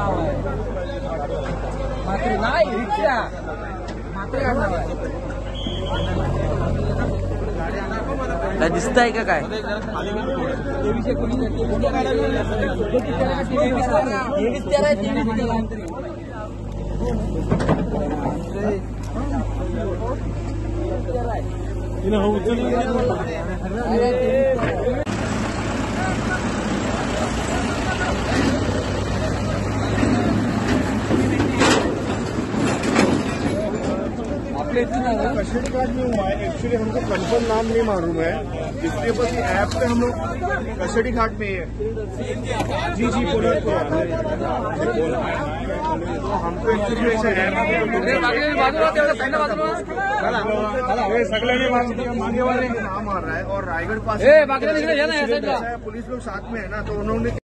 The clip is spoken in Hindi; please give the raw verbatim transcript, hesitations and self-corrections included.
नाही रिक्षा काय दिसतंय का काय? कस्टडी कार्ड में हुआ है एक्चुअली हमको कंफर्म नाम नहीं मालूम है, इसलिए बस ऐप पे हम लोग कस्टडी कार्ड में है। जी जी बोलिए तो हमको एक्चुअली ऐसा ऐप नाम आ रहा है और रायगढ़ पास पुलिस लोग साथ में है ना, तो उन्होंने